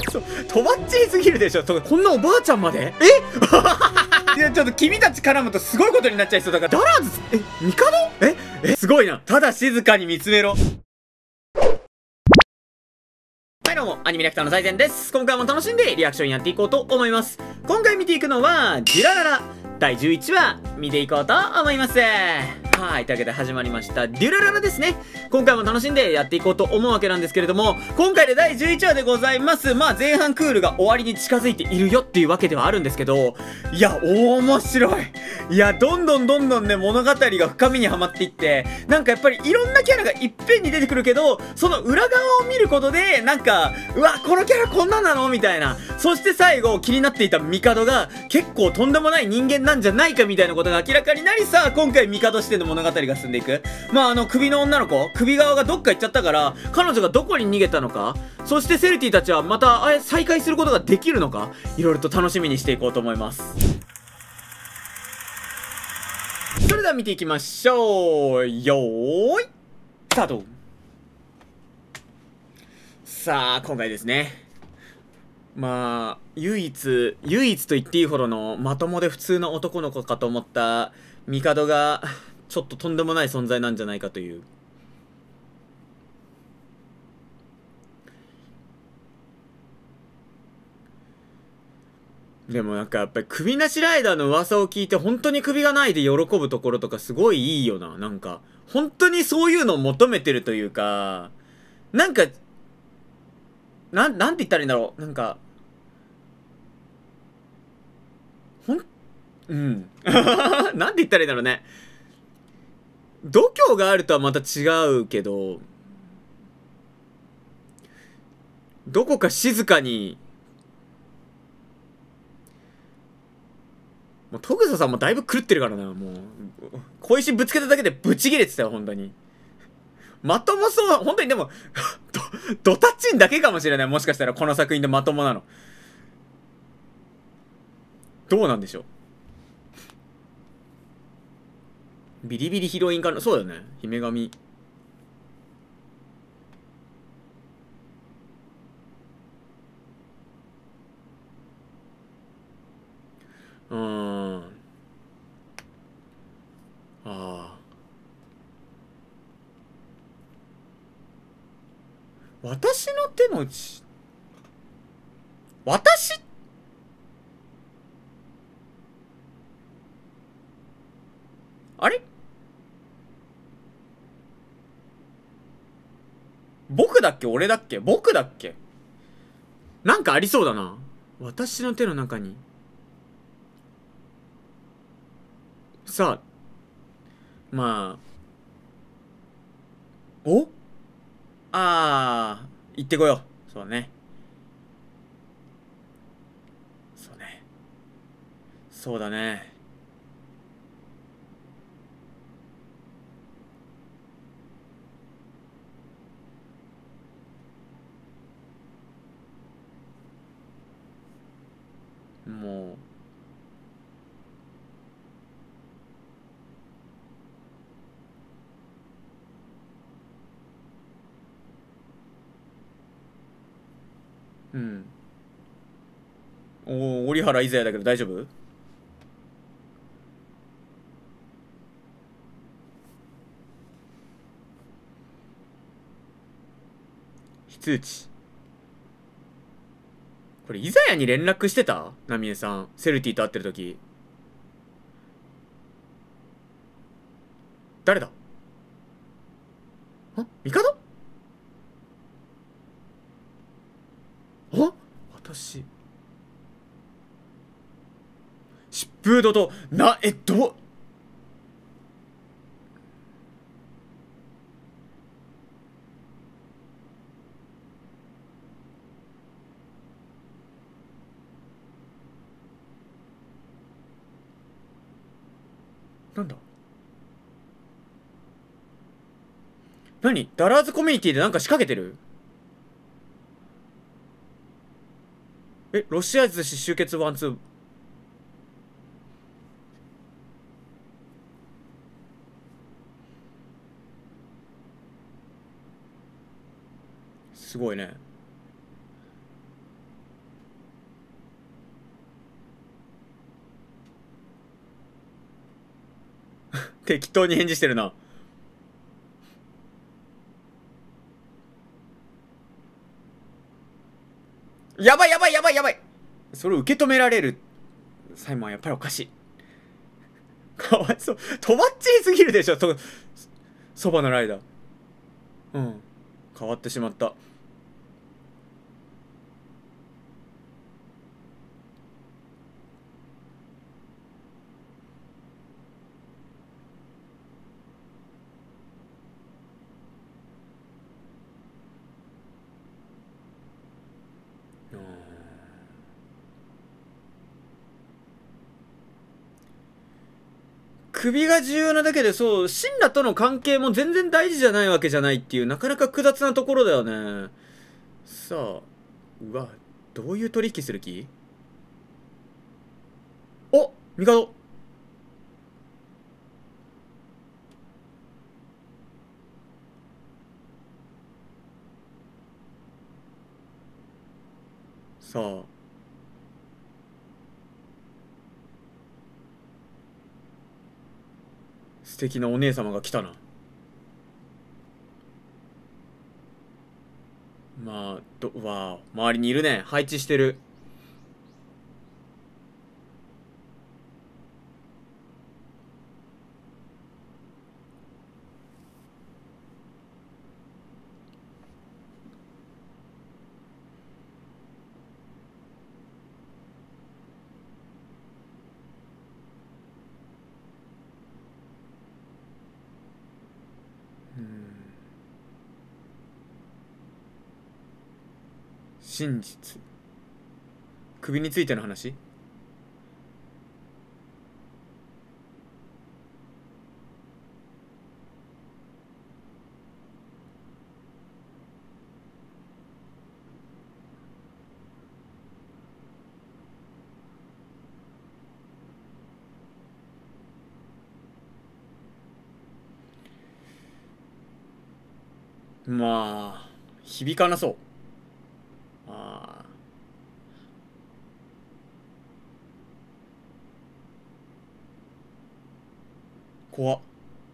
とばっちりすぎるでしょ。こんなおばあちゃんまでいや、ちょっと君たち絡むとすごいことになっちゃいそうだから。ダラーズ、帝？すごいな。ただ静かに見つめろ。はい、どうも、アニメリアクターの財前です。今回も楽しんでリアクションやっていこうと思います。今回見ていくのは、デュラララ第11話見ていこうと思います。はい、というわけで始まりました、デュラララですね。今回も楽しんでやっていこうと思うわけなんですけれども、今回で第11話でございます。まあ、前半クールが終わりに近づいているよっていうわけではあるんですけど、いや、面白い。いや、どんどんね、物語が深みにはまっていって、なんかやっぱりいろんなキャラがいっぺんに出てくるけど、その裏側を見ることで、なんか、うわ、このキャラこんなんなのみたいな。そして最後、気になっていた帝が、結構とんでもない人間なんじゃないかみたいなことが明らかになりさ、今回帝視点の物語が進んでいく。まあ、首の女の子、首側がどっか行っちゃったから、彼女がどこに逃げたのか、そしてセルティたちはまた、再会することができるのか、いろいろと楽しみにしていこうと思います。それでは見ていきましょう。よーい、スタート。さあ、今回ですね。まあ、唯一と言っていいほどのまともで普通の男の子かと思った帝が、ちょっととんでもない存在なんじゃないかという。でもなんかやっぱり首なしライダーの噂を聞いて本当に首がないで喜ぶところとかすごいいいよな。なんか、本当にそういうのを求めてるというか、なんか、なんて言ったらいいんだろう。なんか、うん。なんて言ったらいいんだろうね。度胸があるとはまた違うけど、どこか静かに、もう、トグサさんもだいぶ狂ってるからな、もう。小石ぶつけただけでブチ切れてたよ、本当に。まともそう、本当にでもドタッチンだけかもしれない。もしかしたらこの作品でまともなの。どうなんでしょう。ビリビリヒロインかな。そうだよね。姫神。うーん。ああ。私の手の内。私あれ僕だっけ俺だっけ僕だっけなんかありそうだな。私の手の中に。さあ、まあ、行ってこよう。そうね。そうね。そうだね。もう、うん。折原いざやだけど大丈夫？非通知。これ、イザヤに連絡してたナミエさん。セルティと会ってる時。誰だ？帝？私。疾風怒と、なんだ？何？ダラーズコミュニティでなんか仕掛けてる？ロシア寿司集結ワンツー。すごいね。 適当に返事してるな。やばいやばいやばいやばい。それを受け止められるサイモンはやっぱりおかしい。かわいそう。とばっちりすぎるでしょ、そばのライダー。うん。変わってしまった。首が重要なだけで、そう、シンラとの関係も全然大事じゃないわけじゃないっていう、なかなか複雑なところだよね。さあ、うわ、どういう取引する気？お、帝。さあ、素敵なお姉様が来たな。まあ、わあ、周りにいるね。配置してる。真実。首についての話？まあ、響かなそう。ああ。怖っ。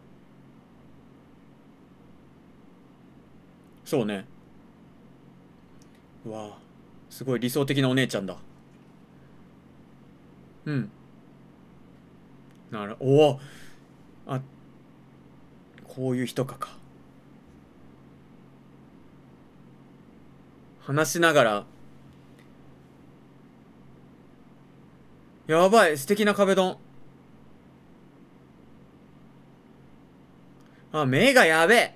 そうね。うわあ、すごい理想的なお姉ちゃんだ。うん。おお、あ、こういう人か。話しながら、やばい、素敵な壁ドン。あ、目がやべえ。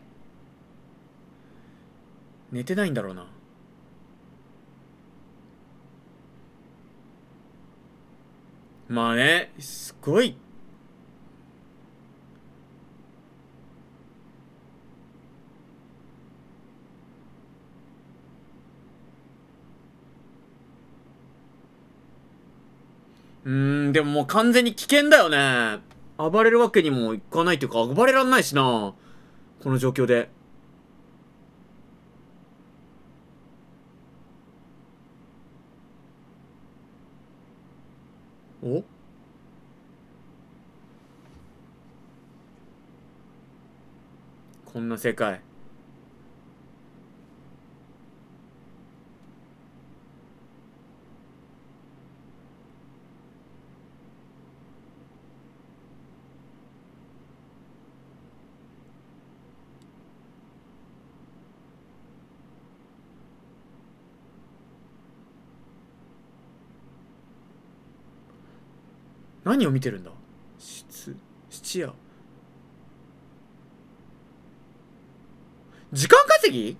寝てないんだろうな。まあね、すごい。でももう完全に危険だよね。暴れるわけにもいかないというか、暴れらんないしな。この状況で。お、こんな世界。何を見てるんだ？質屋。時間稼ぎ？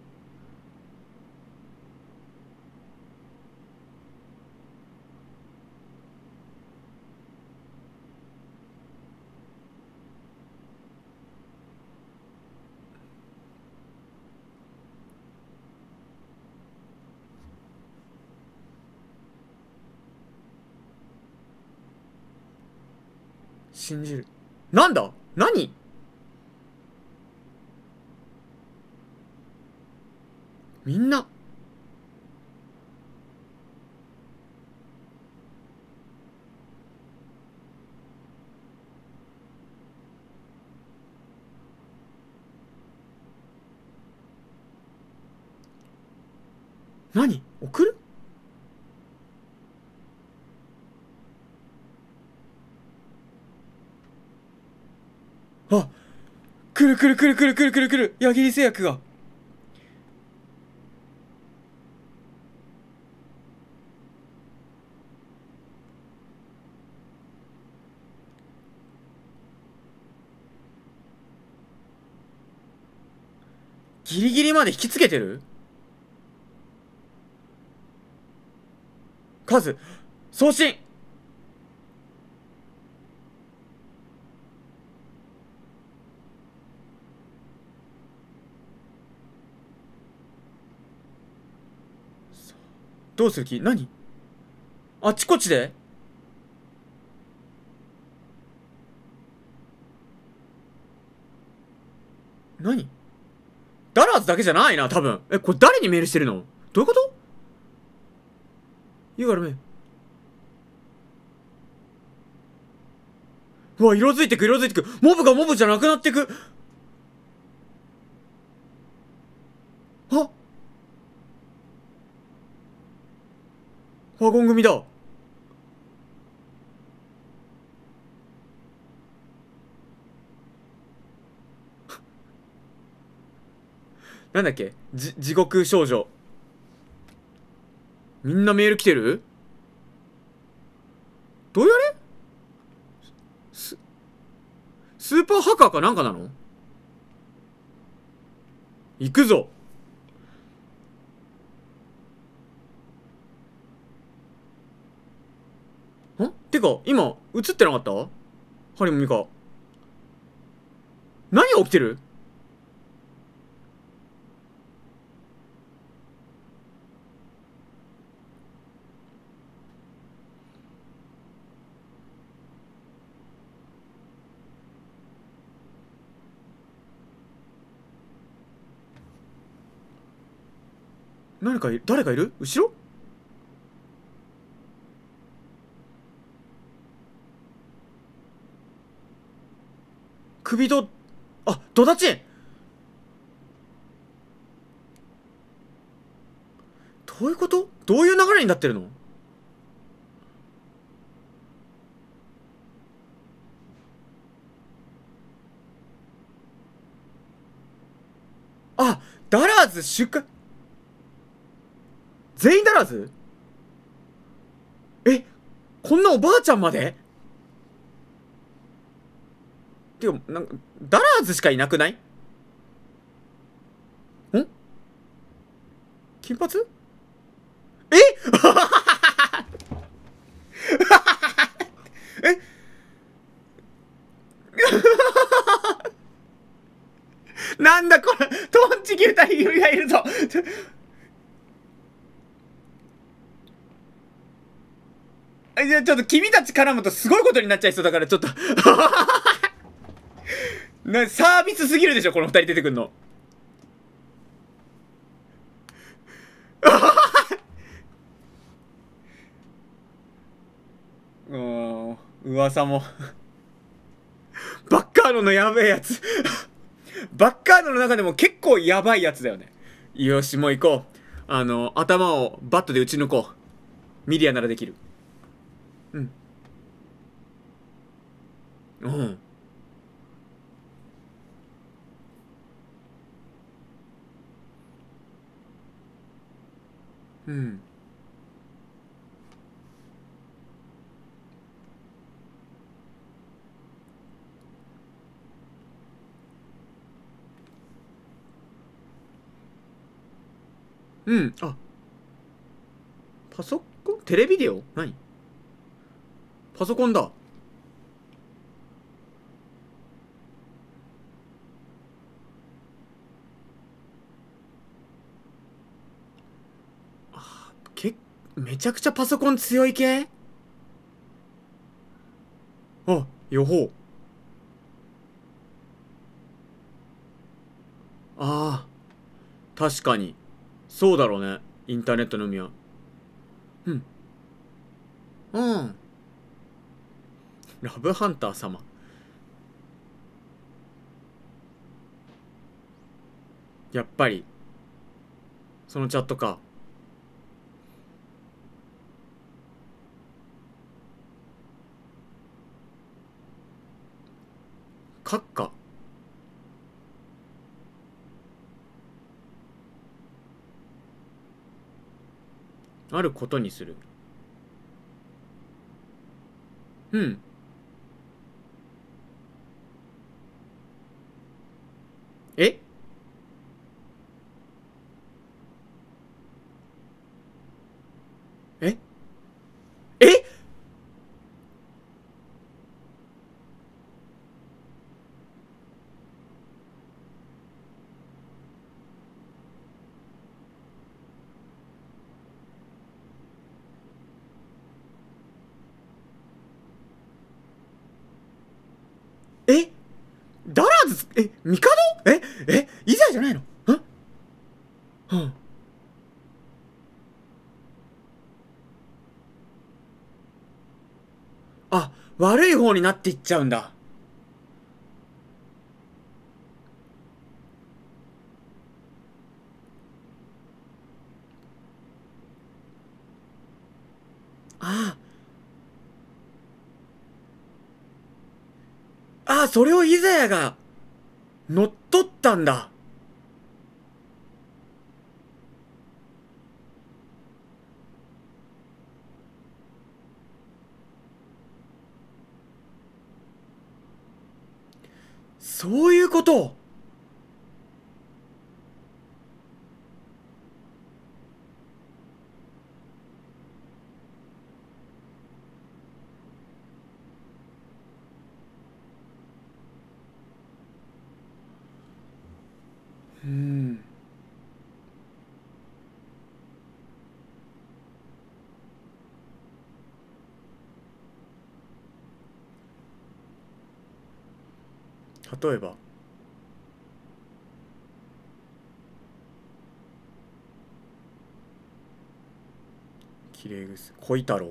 信じる。なんだ？何？みんな。 何送る？あ、来る来る来る来る来る来る来る。矢切製薬が。ギリギリまで引きつけてる？数送信。どうする気？何？あっちこっちで？何？ダラーズだけじゃないな、多分。これ誰にメールしてるの？どういうこと？言うからめ。うわ、色づいてく、色づいてく。モブがモブじゃなくなってく。あ、ワゴン組だ。なんだっけ？地獄少女。みんなメール来てる？どうやれ？スーパーハッカーかなんかなの？行くぞ。てか、今、映ってなかった？ハリモミカ。何が起きてる？誰かいる？後ろ？首と、あ、ドダチン！どういうこと？どういう流れになってるの？あ、ダラーズ出荷。全員ダラーズ？こんなおばあちゃんまで？てか、ダラーズしかいなくない？金髪？えなんだこれ、トンチキ二人がいるぞ。じゃあちょっと君たち絡むとすごいことになっちゃいそうだからちょっとサービスすぎるでしょこの二人出てくんの。噂もバッカーノのやべえやつバッカーノの中でも結構やばいやつだよね。よし、もう行こう。頭をバットで撃ち抜こう。ミリアならできる。うん。うん。うん。うん。あ、パソコン？テレビデオ？何？パソコンだ。めちゃくちゃパソコン強い系？あ、予報。ああ、確かに。そうだろうね。インターネットの海は。うん。うん。ラブハンター様。やっぱり、そのチャットか。 閣下。あることにする。うん。ええええダラーズ、帝イザヤじゃないの？うん。あ、悪い方になっていっちゃうんだ。ああ、それをイザヤが乗っ取ったんだ。そういうこと。うん。例えば。きれいぐす小太郎。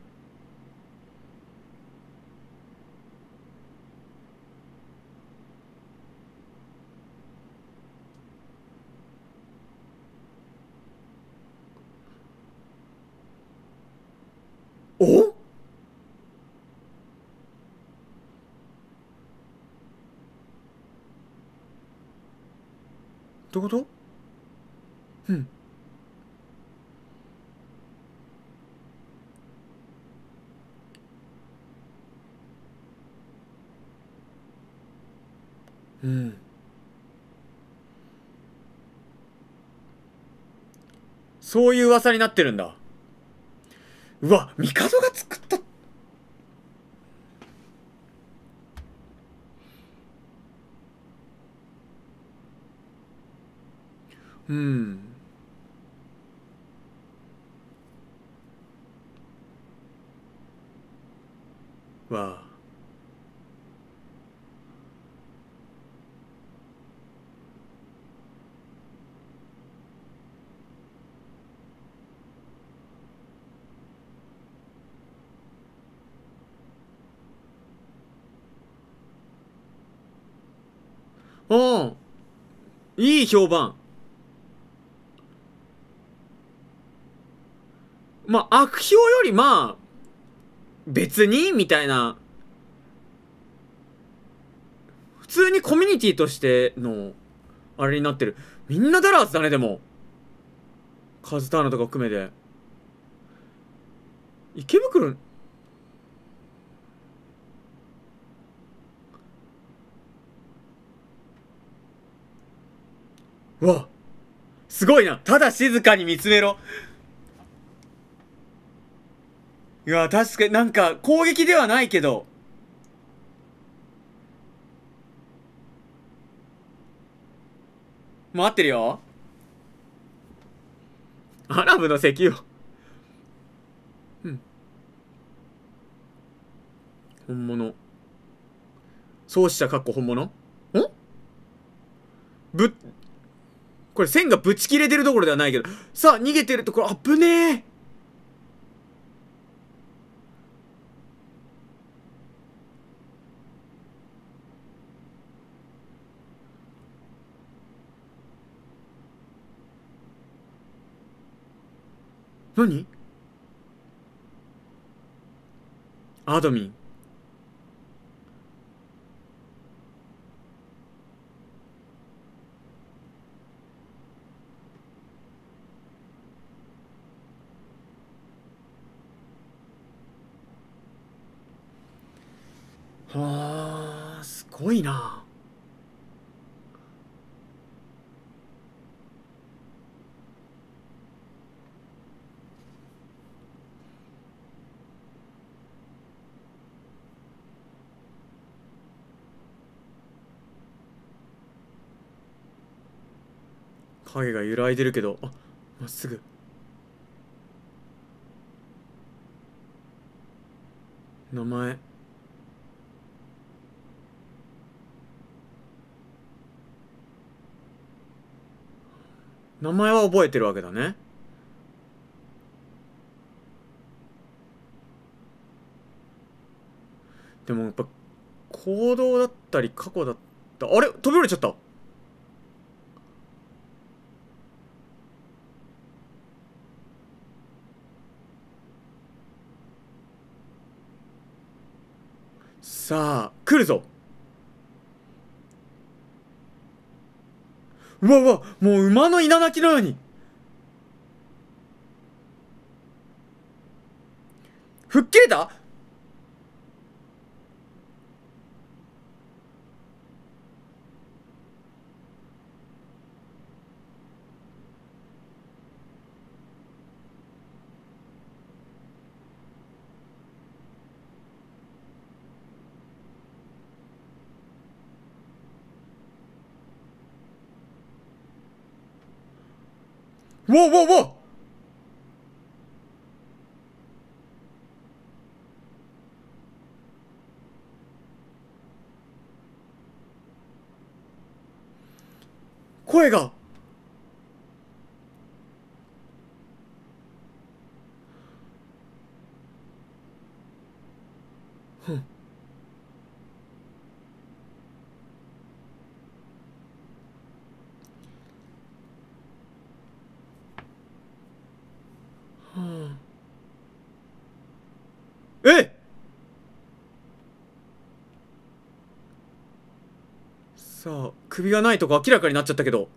おどういうこと？うん。うん。そういう噂になってるんだ。うわ、帝が作った。うん。わあ。うん。いい評判。まあ、悪評よりまあ、別にみたいな。普通にコミュニティとしての、あれになってる。みんなダラーズだね、でも。カズターナとか含めて。池袋、うわ、すごいな。ただ静かに見つめろ。いや、確かになんか攻撃ではないけど。待ってるよ。アラブの石油。うん。本物。創始者かっこ本物。ぶ、これ線がぶち切れてるところではないけど。さあ、逃げてるところ、あぶねえ。何？アドミン。 はあ、すごいな。影が揺らいでるけど、あ、まっすぐ。名前。名前は覚えてるわけだね。でもやっぱ行動だったり過去だった。あれ、飛び降りちゃった。さあ来るぞ。うわうわ、もう馬の稲鳴きのように。吹っ切れた。うわうわうわ。声が。ふん。はあ、えっ。さあ首がないとこ明らかになっちゃったけど。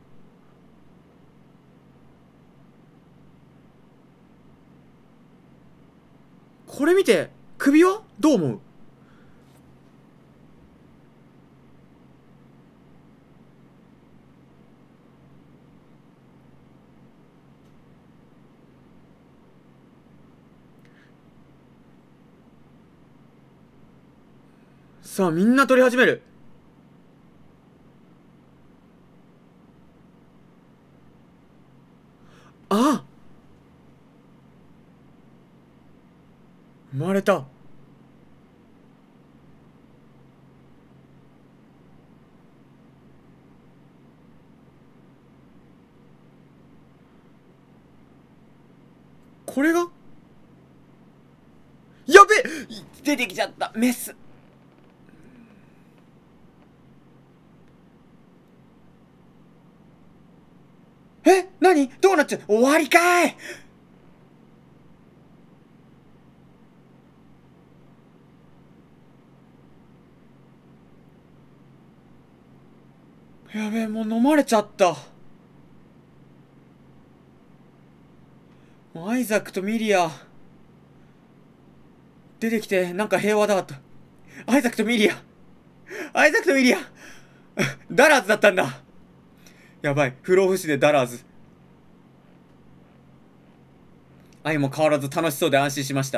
これ見て首はどう思う。さあみんな撮り始める。あ、生まれた。これが。やべえ、出てきちゃったメス。え、何どうなっちゃう。終わりかい。やべえ、もう飲まれちゃった。もうアイザックとミリア出てきてなんか平和だと。アイザックとミリア、アイザックとミリアダラーズだったんだ。やばい、不老不死でダラーズ。愛も変わらず楽しそうで安心しました。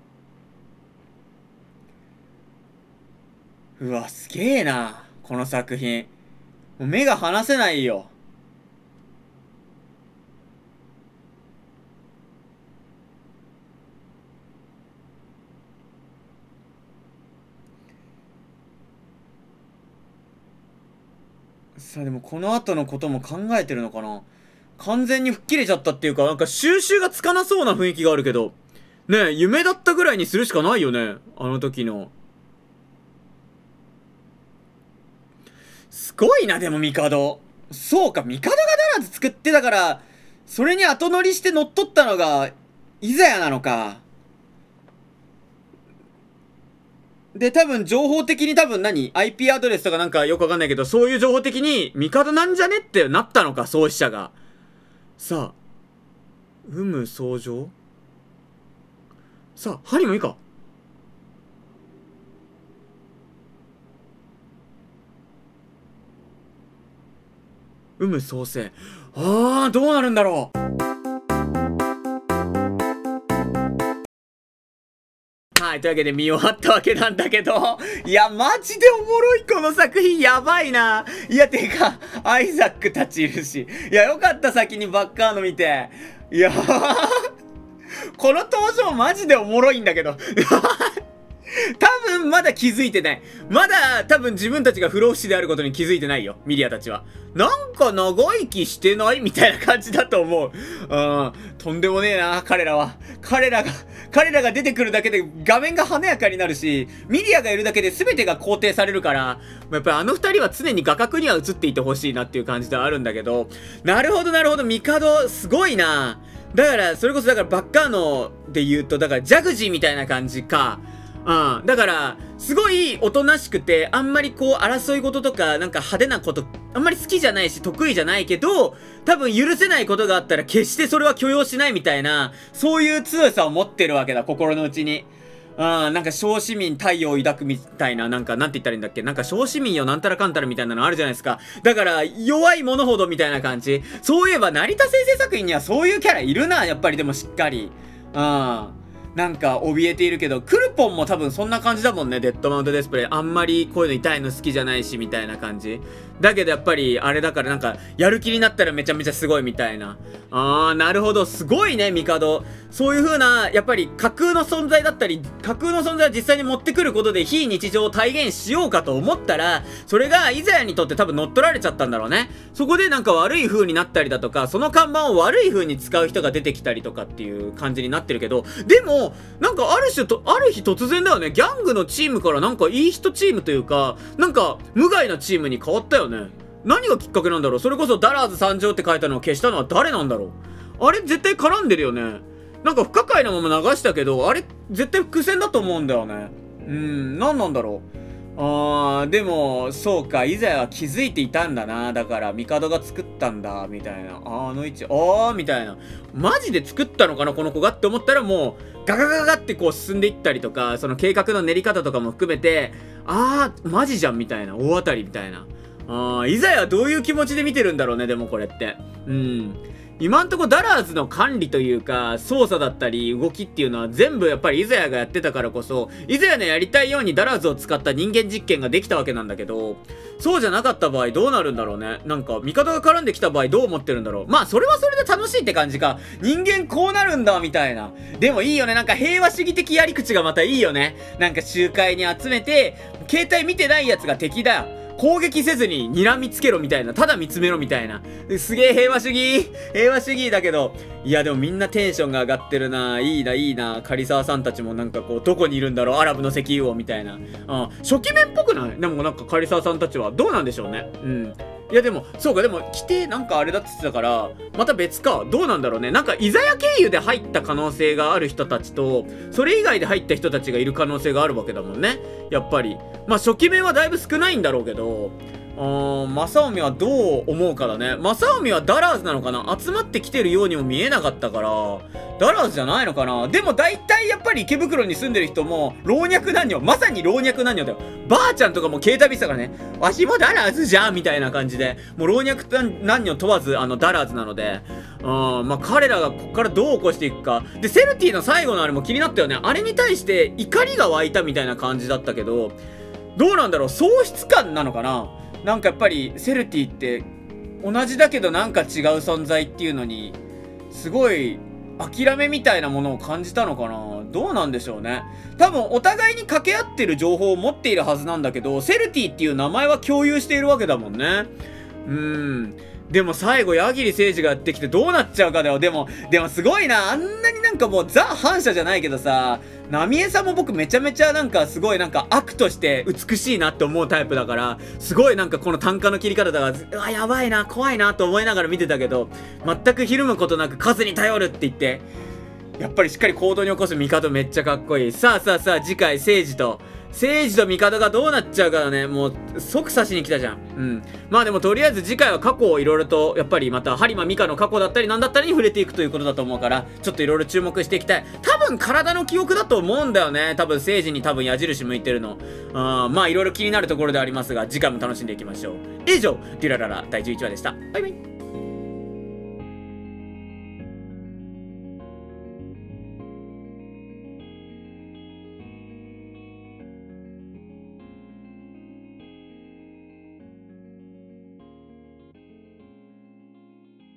うわ、すげえなこの作品。もう目が離せないよ。さあでもこの後のことも考えてるのかな。完全に吹っ切れちゃったっていうか、なんか収拾がつかなそうな雰囲気があるけどねえ、夢だったぐらいにするしかないよね、あの時の。すごいな。でも帝、そうか、帝がダラーズ作ってたから、それに後乗りして乗っ取ったのがイザヤなのか。で、多分情報的にIP アドレスとかなんかよくわかんないけど、そういう情報的に帝なんじゃねってなったのか、創始者が。さあ、有無相乗。さあ、針もいいか。 創生。どうなるんだろう。はい、というわけで見終わったわけなんだけど、いや、マジでおもろい、この作品、やばいな。いや、てか、アイザックたちいるし。いや、よかった、先にバッカーノ見て。いやこの登場マジでおもろいんだけど。多分まだ気づいてない。まだ多分自分たちが不老不死であることに気づいてないよ。ミリアたちは。なんか長生きしてないみたいな感じだと思う。とんでもねえな、彼らは。彼らが出てくるだけで画面が華やかになるし、ミリアがいるだけで全てが肯定されるから、やっぱりあの二人は常に画角には映っていてほしいなっていう感じではあるんだけど、なるほどなるほど、ミカド、すごいな。だから、それこそバッカーノで言うと、だからジャグジーみたいな感じか。だから、すごいおとなしくて、あんまり争い事とか、なんか派手なこと、あんまり好きじゃないし、得意じゃないけど、多分許せないことがあったら、決してそれは許容しないみたいな、そういう強さを持ってるわけだ、心の内に。なんか小市民太陽を抱くみたいな、なんて言ったらいいんだっけ、なんか小市民よなんたらかんたらみたいなのあるじゃないですか。だから、弱い者ほどみたいな感じ。そういえば、成田先生作品にはそういうキャラいるな、やっぱりでもしっかり。なんか怯えているけど、クルポンも多分そんな感じだもんね、デッドマウントディスプレイ。あんまりこういうの痛いの好きじゃないし、みたいな感じ。だけどやっぱり、あれだからなんか、やる気になったらめちゃめちゃすごいみたいな。なるほど。すごいね、ミカド。そういう風な、やっぱり架空の存在だったり、架空の存在を実際に持ってくることで非日常を体現しようかと思ったら、それがイザヤにとって多分乗っ取られちゃったんだろうね。そこでなんか悪い風になったりだとか、その看板を悪い風に使う人が出てきたりとかっていう感じになってるけど、でも、なんかある日突然だよね、ギャングのチームからなんかいい人チームというか、なんか無害なチームに変わったよね。何がきっかけなんだろう。それこそダラーズ参上って書いたのを消したのは誰なんだろう。あれ絶対絡んでるよね。なんか不可解なまま流したけど、あれ絶対伏線だと思うんだよね。何なんだろう。でも、そうか、イザヤは気づいていたんだな。だから、ミカドが作ったんだ、みたいな。あの位置、みたいな。マジで作ったのかな、この子がって思ったらもう、ガガガガって進んでいったりとか、その計画の練り方とかも含めて、マジじゃん、みたいな。大当たりみたいな。イザヤはどういう気持ちで見てるんだろうね、でもこれって。今んとこダラーズの管理というか、操作だったり動きっていうのは全部やっぱりイザヤがやってたからこそ、イザヤのやりたいようにダラーズを使った人間実験ができたわけなんだけど、そうじゃなかった場合どうなるんだろうね。なんか、味方が絡んできた場合どう思ってるんだろう。まあ、それはそれで楽しいって感じか。人間こうなるんだ、みたいな。でもいいよね。なんか平和主義的やり口がまたいいよね。なんか集会に集めて、携帯見てないやつが敵だよ。攻撃せずに睨みつけろみたいな。ただ見つめろみたいな。すげえ平和主義だけど。いやでもみんなテンションが上がってるな。いいな。カリサワさんたちもなんかどこにいるんだろう。アラブの石油王みたいな。初期面っぽくない？でもなんかカリサワさんたちはどうなんでしょうね。いやでも、そうか、でも、来てなんかあれだって言ってたから、また別か。どうなんだろうね。なんか、イザヤ経由で入った可能性がある人たちと、それ以外で入った人たちがいる可能性があるわけだもんね。やっぱり。まあ、初期面はだいぶ少ないんだろうけど、マサオミはどう思うかだね。マサオミはダラーズなのかな？集まってきてるようにも見えなかったから、ダラーズじゃないのかな？でも大体やっぱり池袋に住んでる人も、老若男女、まさに老若男女だよ。ばあちゃんとかも携帯見てたからね、わしもダラーズじゃんみたいな感じで、もう老若男女問わず、ダラーズなので、まあ、彼らがこっからどう起こしていくか。で、セルティの最後のあれも気になったよね。あれに対して怒りが湧いたみたいな感じだったけど、どうなんだろう？喪失感なのかな？なんかやっぱりセルティって同じだけどなんか違う存在っていうのにすごい諦めみたいなものを感じたのかな。どうなんでしょうね。多分お互いに掛け合ってる情報を持っているはずなんだけど、セルティっていう名前は共有しているわけだもんね。でも最後、矢切誠司がやってきてどうなっちゃうかだよ。でもすごいな。あんなになんかもうザ反射じゃないけどさ、ナミエさんも僕めちゃめちゃなんかすごいなんか悪として美しいなって思うタイプだから、すごいなんかこの単価の切り方だから、やばいな、怖いなと思いながら見てたけど、全くひるむことなく数に頼るって言って、やっぱりしっかり行動に起こす味方めっちゃかっこいい。さあ、次回、聖司と聖司と帝がどうなっちゃうからね、もう、即刺しに来たじゃん。うん。まあでもとりあえず次回は過去をいろいろと、やっぱりまた、播磨美香の過去だったりなんだったりに触れていくということだと思うから、ちょっといろいろ注目していきたい。多分体の記憶だと思うんだよね。多分聖司に多分矢印向いてるの。まあいろいろ気になるところでありますが、次回も楽しんでいきましょう。以上、デュラララ第11話でした。バイバイ。